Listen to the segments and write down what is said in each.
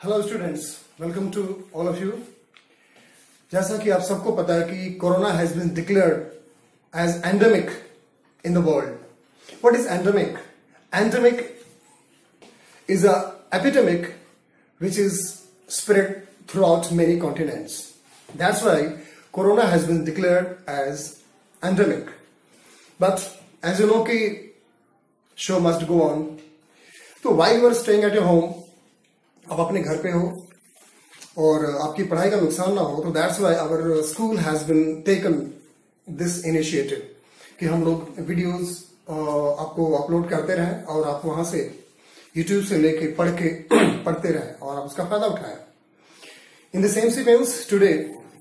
Hello students, welcome to all of you. जैसा कि आप सबको पता है कि corona has been declared as endemic in the world. What is endemic? Endemic is a epidemic which is spread throughout many continents. That's why corona has been declared as endemic. But as you know कि show must go on. तो while you are staying at your home, आप अपने घर पे हो और आपकी पढ़ाई का नुकसान ना हो, तो that's why our school has been taken this initiative कि हम लोग वीडियोस आपको अपलोड करते रहें और आप वहां से YouTube से लेके पढ़ते रहे और आप उसका फायदा उठाएं। In the same sequence, today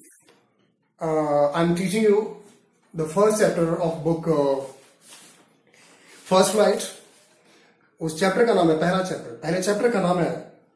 I'm teaching you the first chapter of book First Flight. उस चैप्टर का नाम है पहले चैप्टर का नाम है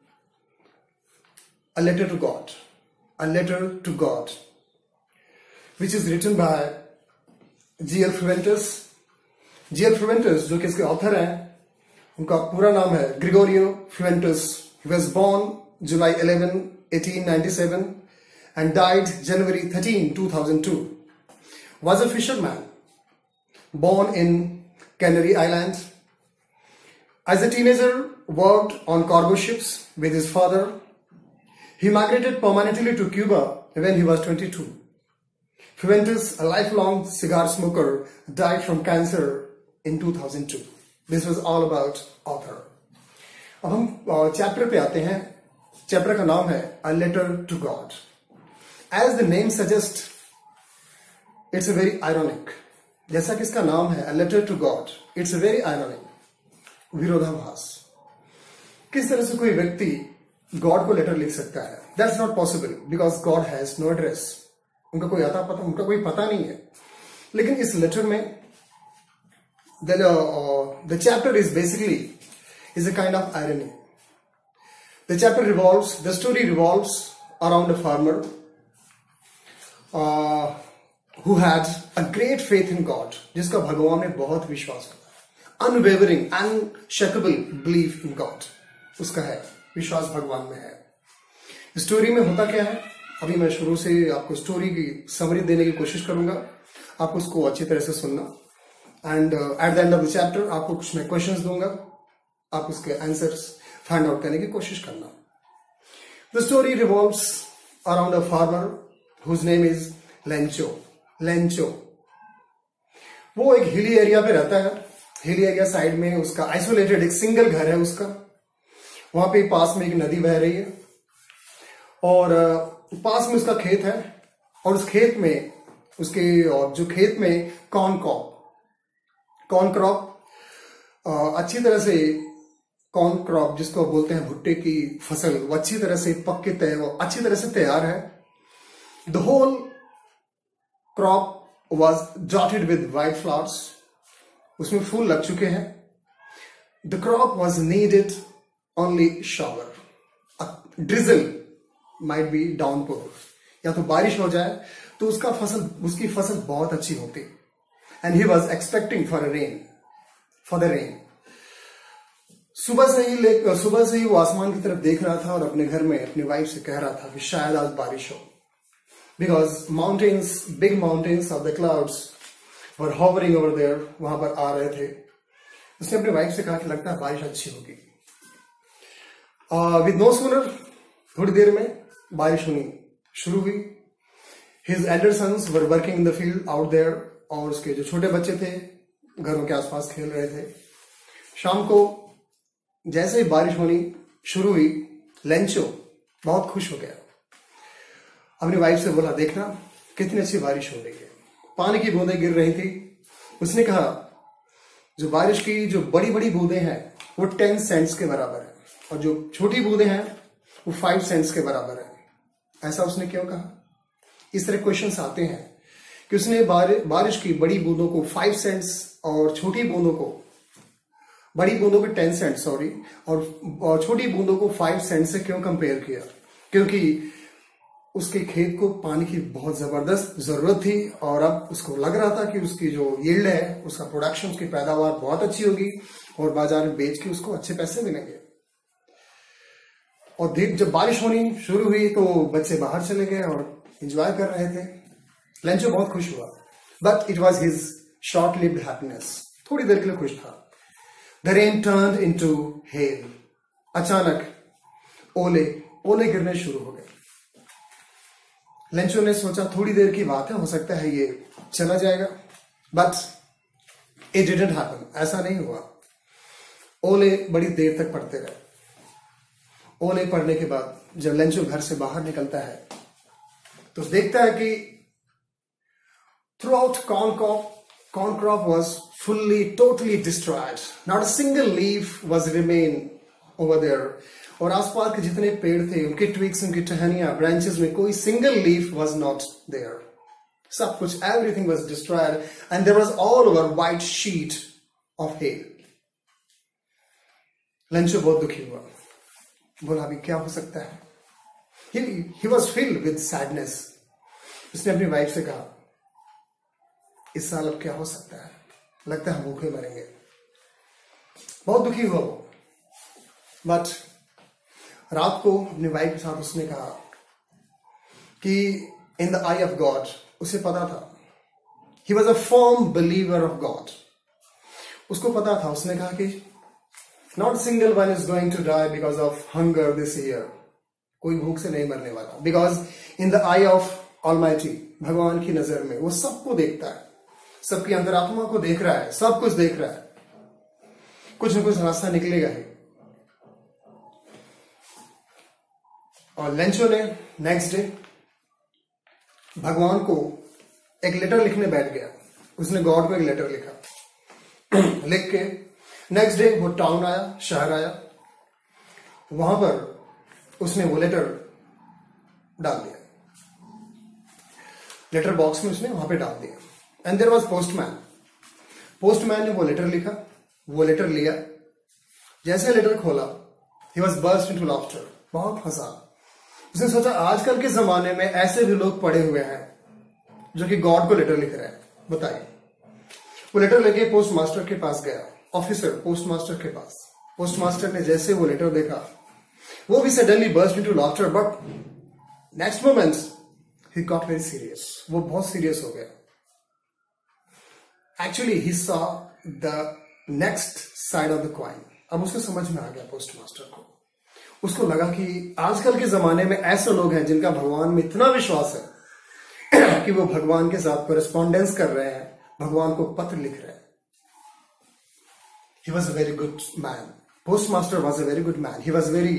A Letter to God. A Letter to God, which is written by G.L. Fuentes. G.L. Fuentes जो कि इसके ऑथर हैं, उनका पूरा नाम है ग्रिगोरियो फ्यूएंटेस. He was born July 11, 1897 and died January 13, 2002. Was a fisherman, born in Canary Islands. As a teenager, worked on cargo ships with his father. He migrated permanently to Cuba when he was 22. Fuentes, a lifelong cigar smoker, died from cancer in 2002. This was all about author. अब हम chapter पे आते हैं. Chapter का नाम है A Letter to God. As the name suggests, it's a very ironic. जैसा कि इसका नाम है A Letter to God, it's a very ironic. विरोधाभास. किस तरह से कोई व्यक्ति गॉड को लेटर लिख सकता है? That's not possible because God has no address. उनका कोई पता नहीं है. लेकिन इस लेटर में the chapter is a kind of irony. The story revolves around a farmer who had a great faith in God, जिसका भगवान में बहुत विश्वास होता है. Unwavering, unshakable belief in God. उसका है विश्वास भगवान में है. स्टोरी में होता क्या है, अभी मैं शुरू से आपको स्टोरी की समरी देने की कोशिश करूंगा. आप उसको अच्छी तरह से सुनना. And at the end of the chapter आपको कुछ मैं क्वेश्चंस दूंगा, आप उसके आंसर्स फाइंड आउट करने की कोशिश करना. The story revolves around a farmer whose name is Lencho. वो एक हिली एरिया पे रहता है. हिली एरिया साइड में उसका आइसोलेटेड एक सिंगल घर है उसका. वहां पे पास में एक नदी बह रही है और पास में उसका खेत है और उस खेत में जो खेत में कॉर्न क्रॉप अच्छी तरह से कॉर्न क्रॉप जिसको बोलते हैं भुट्टे की फसल, वो अच्छी तरह से अच्छी तरह से तैयार है. The whole crop was dotted with white flowers. उसमें फूल लग चुके हैं. The crop was needed only shower. Drizzle might be downpour, या तो बारिश हो जाए तो उसकी फसल बहुत अच्छी होती. And he was expecting for the rain. सुबह से ही वो आसमान की तरफ देख रहा था और अपने घर में अपनी वाइफ से कह रहा था कि शायद आज बारिश हो. Because big mountains of the clouds were hovering over there, वहां पर आ रहे थे. उसने अपनी वाइफ से कहा कि लगता है बारिश अच्छी होगी. With no sooner, थोड़ी देर में बारिश होनी शुरू हुई. His elder sons were working in the field out there. और उसके जो छोटे बच्चे थे घरों के आसपास खेल रहे थे. शाम को जैसे ही बारिश होनी शुरू हुई, लेंचो बहुत खुश हो गया. अपनी वाइफ से बोला, देखना कितनी अच्छी बारिश हो रही है. पानी की बूंदें गिर रही थी. उसने कहा जो बारिश की जो बड़ी बड़ी बूंदें हैं वो 10 सेंट्स के बराबर है और जो छोटी बूंदें हैं वो 5 सेंट्स के बराबर है. ऐसा उसने क्यों कहा? इस तरह क्वेश्चंस आते हैं कि उसने बारिश की बड़ी बूंदों को 5 सेंट्स और छोटी बूंदों को 10 सेंट और छोटी बूंदों को 5 सेंट से क्यों कंपेयर किया? क्योंकि उसके खेत को पानी की बहुत जबरदस्त जरूरत थी और अब उसको लग रहा था कि उसकी जो यील्ड है, उसका प्रोडक्शन, उसकी पैदावार बहुत अच्छी होगी और बाजार में बेच के उसको अच्छे पैसे मिलेंगे. और जब बारिश होनी शुरू हुई तो बच्चे बाहर चले गए और एंजॉय कर रहे थे। लेंचो बहुत खुश हुआ, but it was his short lived happiness. थोड़ी देर के लिए खुश था। The rain turned into hell. अचानक ओले गिरने शुरू हो गए। लेंचो ने सोचा थोड़ी देर की बात है, हो सकता है ये चला जाएगा, बट इट डिडंट हैपन। ऐसा नहीं हुआ। ओले बड़ी देर तक पढ़ते रहे। ओले पढ़ने के बाद जब लेंचो घर से बाहर निकलता है तो देखता है कि throughout corn crop was totally destroyed. Not a single leaf was remain over there. और आसपास के जितने पेड़ थे, उनके twigs, उनकी टहनियां, branches में कोई single leaf was not there. सब कुछ, everything was destroyed, and there was all over white sheet of hail. Lencho बहुत दुखी हुआ। बोला अभी क्या हो सकता है? He was filled with sadness. उसने अपनी वाइफ से कहा इस साल अब क्या हो सकता है, लगता है हम भूखे मरेंगे। बहुत दुखी हुआ वो। बट रात को अपनी वाइफ के साथ उसने कहा कि in the eye of God, उसे पता था, he was a firm believer of God. उसको पता था, उसने कहा कि not single one is going to die because of hunger this year. कोई भूख से नहीं मरने वाला, because in the eye of almighty, भगवान की नजर में वो सबको देखता है, सबकी अंतरात्मा को देख रहा है, सब कुछ देख रहा है। कुछ न कुछ रास्ता निकलेगा ही। और लेंचो ने नेक्स्ट डे भगवान को एक लेटर लिखने बैठ गया। उसने गॉड को एक लेटर लिखा। लिख के नेक्स्ट डे वो टाउन आया, शहर आया। वहां पर उसने वो लेटर डाल दिया, लेटर बॉक्स में उसने वहां पे डाल दिया। And there was postman. Postman ने वो लेटर लिखा, वो लेटर लिया। जैसे लेटर खोला, he was burst into laughter. बहुत हंसा। उसने सोचा आजकल के जमाने में ऐसे भी लोग पड़े हुए हैं जो कि गॉड को लेटर लिख रहे हैं, बताइए। वो लेटर लेके पोस्ट मास्टर के पास गया, ऑफिसर पोस्ट मास्टर के पास। पोस्ट मास्टर ने जैसे वो लेटर देखा, वो भी suddenly burst into laughter, but next moment he got very serious. वो बहुत सीरियस हो गया। Actually he saw the next side of the coin. अब उसको समझ में आ गया पोस्ट मास्टर को। उसको लगा कि आजकल के जमाने में ऐसे लोग हैं जिनका भगवान में इतना विश्वास है कि वो भगवान के साथ कोरेस्पॉन्डेंस कर रहे हैं, भगवान को पत्र लिख रहे हैं। He was a very good man. Postmaster was a very good man. He was very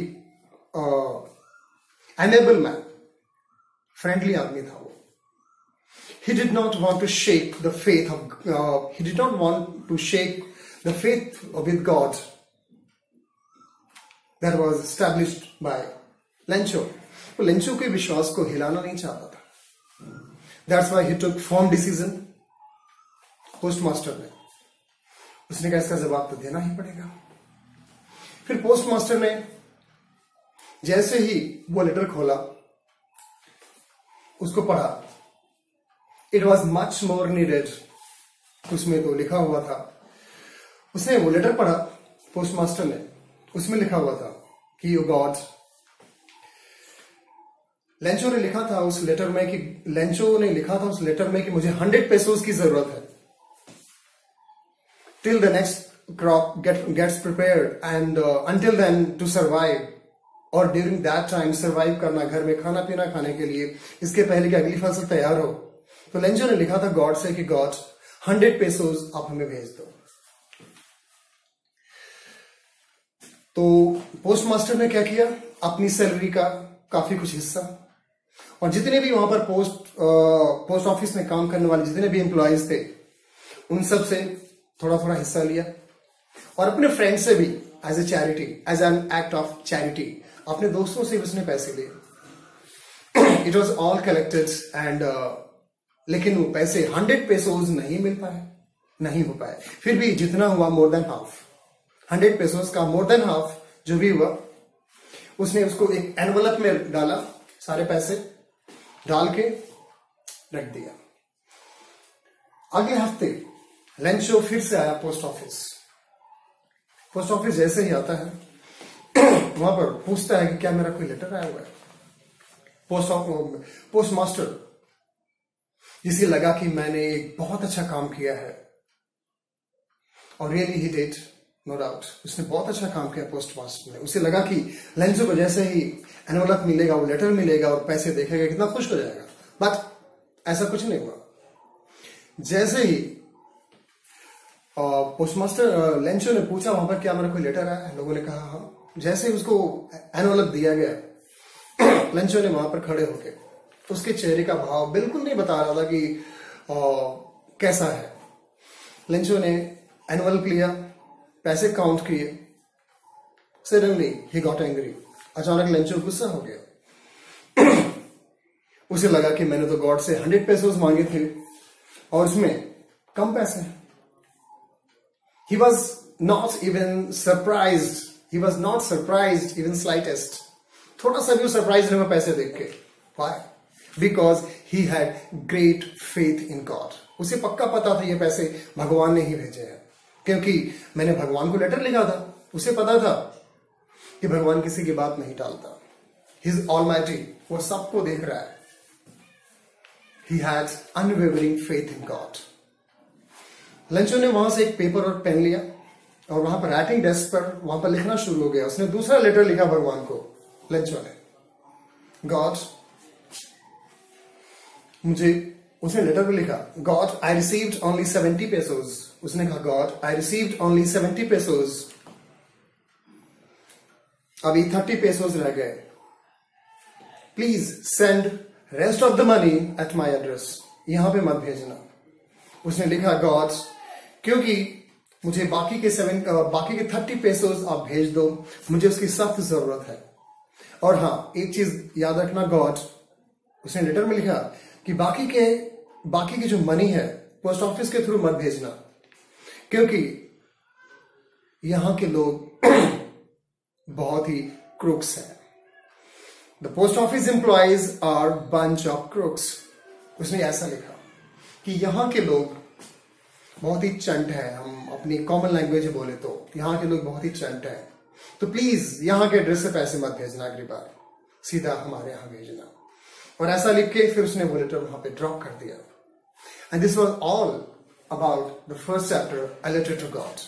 amiable man. Friendly आदमी था वो। He did not want to shake the faith of. He did not want to shake the faith with God that was established by Lencho. वो Lencho के विश्वास को हिलाना नहीं चाहता था। That's why he took firm decision. Postmaster ने उसने कहा इसका जवाब तो देना ही पड़ेगा। फिर पोस्टमास्टर ने जैसे ही वो लेटर खोला, उसको पढ़ा। It was much more needed. उसमें तो लिखा हुआ था, उसने वो लेटर पढ़ा पोस्टमास्टर ने, उसमें लिखा हुआ था कि यू गॉड। लेंचो ने लिखा था उस लेटर में कि मुझे 100 पेसोस की जरूरत है till the next crop gets prepared, and until then to survive, और during that time survive करना, घर में खाना पीना खाने के लिए, इसके पहले कि अगली फसल तैयार हो। तो लेंचो ने लिखा था गॉड से कि गॉड 100 पेसोस आप हमें भेज दो। तो पोस्टमास्टर ने क्या किया, अपनी सैलरी का काफी कुछ हिस्सा और जितने भी वहां पर पोस्ट ऑफिस में काम करने वाले जितने भी एम्प्लॉयज थे उन सब से थोड़ा थोड़ा हिस्सा लिया और अपने फ्रेंड से भी as a charity, as an act of charity, अपने दोस्तों से भी उसने पैसे लिए। It was all collected and लेकिन वो पैसे 100 पेसोस नहीं हो पाए। फिर भी जितना हुआ मोर देन हाफ, 100 पेसोस का मोर देन हाफ जो भी हुआ, उसने उसको एक एनवलप में डाला, सारे पैसे डाल के रख दिया। अगले हफ्ते लेंचो फिर से आया पोस्ट ऑफिस जैसे ही आता है वहां पर पूछता है कि क्या मेरा कोई लेटर आया हुआ है। पोस्ट मास्टर, जिसे लगा कि मैंने एक बहुत अच्छा काम किया है, और रियली ही डिड, नो डाउट, उसने बहुत अच्छा काम किया पोस्ट मास्टर ने। उसे लगा कि लेंसो को जैसे ही एनवलप मिलेगा, वो लेटर मिलेगा और पैसे देखेगा, कितना खुश हो जाएगा। बट ऐसा कुछ नहीं हुआ। जैसे ही पोस्टमास्टर लेंचो ने पूछा वहां पर क्या मेरा कोई लेटर आया है, लोगों ने कहा हाँ। जैसे ही उसको एनवलप दिया गया, लेंचो ने वहां पर खड़े होके, उसके चेहरे का भाव बिल्कुल नहीं बता रहा था कि कैसा है। लेंचो ने एनवलप लिया, पैसे काउंट किए। सडनली ही गॉट एंग्री, अचानक लेंचो गुस्सा हो गया। उसे लगा कि मैंने तो गॉड से 100 पेसोस मांगे थे और उसमें कम पैसे। He was not even surprised. He was not surprised even slightest. थोड़ा सा भी वो सरप्राइज नहीं हुआ पैसे देख के। Why? Because he had great faith in God. उसे पक्का पता था ये पैसे भगवान ने ही भेजे हैं, क्योंकि मैंने भगवान को लेटर लिखा था। उसे पता था कि भगवान किसी की बात नहीं टालता। He is almighty, वो सबको देख रहा है। He had unwavering faith in God. Lencho ने वहां से एक पेपर और पेन लिया और वहां पर राइटिंग डेस्क पर वहां पर लिखना शुरू हो गया। उसने दूसरा लेटर लिखा भगवान को। लेंचो ने, गॉड, उसने लेटर पर लिखा, God I received only 70 pesos. उसने कहा, God I received only 70 pesos, अभी 30 पेसोस रह गए। Please send rest of the money at my address, यहां पे मत भेजना। उसने लिखा, गॉड, क्योंकि मुझे बाकी के 30 पेसोस आप भेज दो, मुझे उसकी सख्त जरूरत है। और हाँ, एक चीज याद रखना गॉड, उसने लेटर में लिखा कि बाकी की जो मनी है पोस्ट ऑफिस के थ्रू मत भेजना, क्योंकि यहां के लोग बहुत ही क्रूक्स हैं। The post office employees are bunch of crooks. उसने ऐसा लिखा कि यहां के लोग बहुत ही चंट है। हम अपनी कॉमन लैंग्वेज बोले तो यहां के लोग बहुत ही चंट है, तो प्लीज यहां के एड्रेस से पैसे मत भेजना, अगली बार सीधा हमारे यहां भेजना। और ऐसा लिख के फिर उसने वो लेटर वहां पे ड्रॉप कर दिया। And this was all about the first chapter, a letter to God.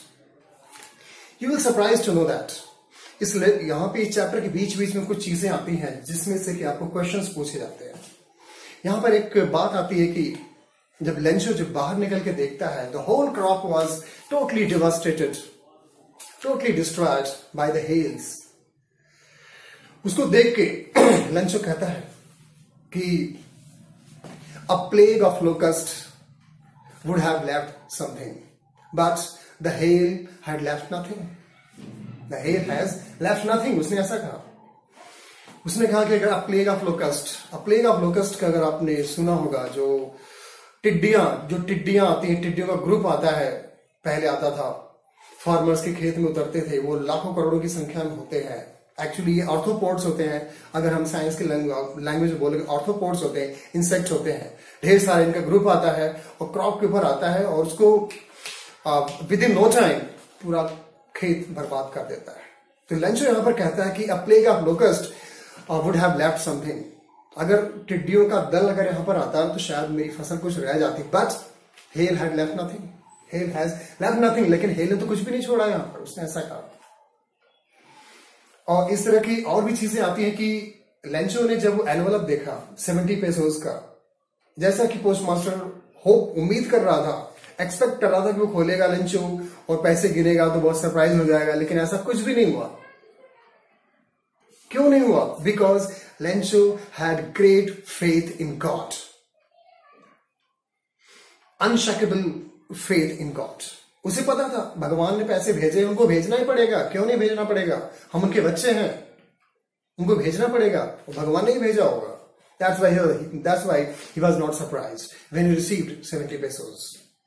You will surprise to know that यहां पे इस चैप्टर के बीच बीच में कुछ चीजें आती हैं जिसमें से कि आपको क्वेश्चंस पूछे जाते हैं। यहां पर एक बात आती है कि जब लेंचो जब बाहर निकल के देखता है, the whole crop was totally devastated, totally destroyed by the hails. उसको देख के लेंचो कहता है कि a plague of locust would have left something, but the hail had left nothing. The hail has left nothing. उसने ऐसा कहा। उसने कहा कि अगर प्लेग ऑफ लोकस्ट का अगर आपने सुना होगा, जो टिड्डियां आती हैं, टिड्डियों का ग्रुप आता है, पहले आता था, फार्मर्स के खेत में उतरते थे, वो लाखों करोड़ों की संख्या में होते हैं। एक्चुअली ये ऑर्थोपोड्स होते हैं, अगर हम साइंस की लैंग्वेज में बोलेंगे ऑर्थोपोड्स होते हैं, इंसेक्ट होते हैं। ढेर सारे इनका ग्रुप आता है और क्रॉप के ऊपर आता है और उसको विद इन नो टाइम पूरा खेत बर्बाद कर देता है। तो लेंचो यहां पर कहता है कि a plague of locust would have left something. अगर टिड्डियों का दल अगर यहां पर आता तो शायद मेरी फसल कुछ रह जाती, but hail had left nothing, hail has left nothing. लेकिन हेल ने तो कुछ भी नहीं छोड़ा यहां पर, उसने ऐसा कहा। और इस तरह की और भी चीजें आती हैं कि लेंचो ने जब वो एनवलप देखा 70 पेसोस का, जैसा कि पोस्ट मास्टर उम्मीद कर रहा था, एक्सपेक्ट कर रहा था कि वो खोलेगा लेंचो और पैसे गिनेगा तो बहुत सरप्राइज हो जाएगा, लेकिन ऐसा कुछ भी नहीं हुआ। क्यों नहीं हुआ? Because Lencho had great faith in God, unshakable faith in God. उसे पता था भगवान ने पैसे भेजे, उनको भेजना ही पड़ेगा। क्यों नहीं भेजना पड़ेगा? हम उनके बच्चे हैं, उनको भेजना पड़ेगा। भगवान ने ही भेजा होगा। That's why he was not surprised when he received 70 pesos.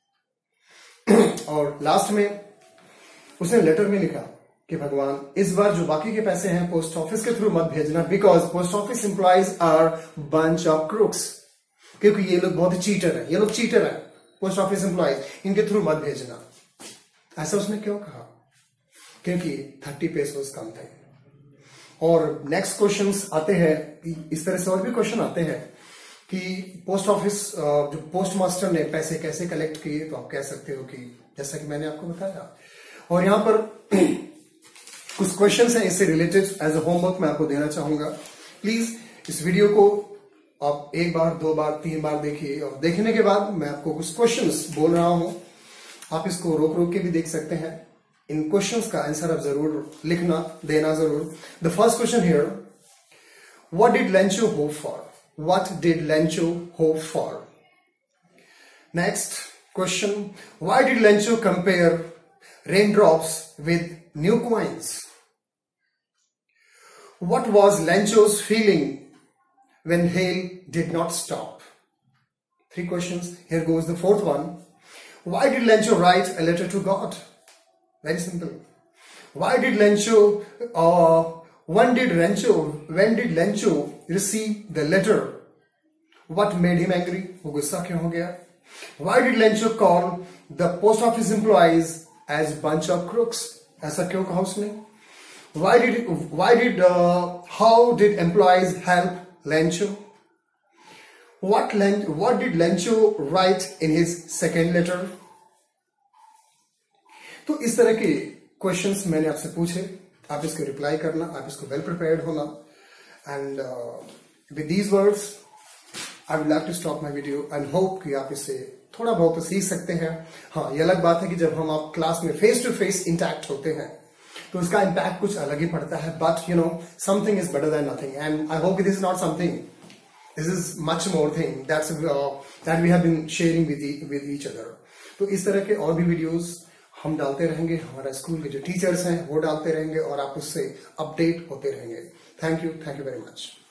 और लास्ट में उसने लेटर में लिखा कि भगवान इस बार जो बाकी के पैसे हैं पोस्ट ऑफिस के थ्रू मत भेजना, because post office employees are bunch of crooks. क्योंकि ये लोग बहुत चीटर हैं, ये लोग चीटर हैं, पोस्ट ऑफिस एम्प्लॉयज, इनके थ्रू मत भेजना। ऐसा उसने क्यों कहा? क्योंकि 30 पेसोस कम थे। और नेक्स्ट क्वेश्चंस आते हैं, इस तरह से और भी क्वेश्चन आते हैं कि पोस्ट ऑफिस जो पोस्ट मास्टर ने पैसे कैसे कलेक्ट किए, तो आप कह सकते हो कि जैसा कि मैंने आपको बताया। और यहाँ पर कुछ क्वेश्चंस हैं इससे रिलेटेड, एज अ होमवर्क मैं आपको देना चाहूंगा। प्लीज इस वीडियो को आप 1 बार 2 बार 3 बार देखिए, और देखने के बाद मैं आपको कुछ क्वेश्चंस बोल रहा हूं, आप इसको रोक रोक के भी देख सकते हैं। इन क्वेश्चंस का आंसर आप जरूर लिखना, देना जरूर। The first question here, what did Lencho hope for? What did Lencho hope for? Next question, why did Lencho compare raindrops with new coins? What was Lencho's feeling when hail did not stop? 3 questions. Here goes the 4th one. Why did Lencho write a letter to God? Very simple. Why did Lencho when did Lencho receive the letter? What made him angry? वो गुस्सा क्यों हो गया? Why did Lencho call the post office employees as bunch of crooks? ऐसा क्यों कहा उसने? How did employees help Lencho? What did Lencho write in his second letter? तो इस तरह के क्वेश्चंस मैंने आपसे पूछे, आप इसको रिप्लाई करना, आप इसको वेल प्रिपेयर्ड होना। And with these words I would like to stop my video and hope कि आप इससे थोड़ा बहुत तो सीख सकते हैं। हाँ, ये अलग बात है कि जब हम आप क्लास में फेस टू फेस इंटैक्ट होते हैं तो उसका इम्पैक्ट कुछ अलग ही पड़ता है, but you know something is better than nothing, and I hope this is not something, this is much more thing that we have been sharing with each other. तो इस तरह के और भी वीडियोज हम डालते रहेंगे, हमारा स्कूल के जो टीचर्स हैं वो डालते रहेंगे, और आप उससे अपडेट होते रहेंगे। Thank you very much.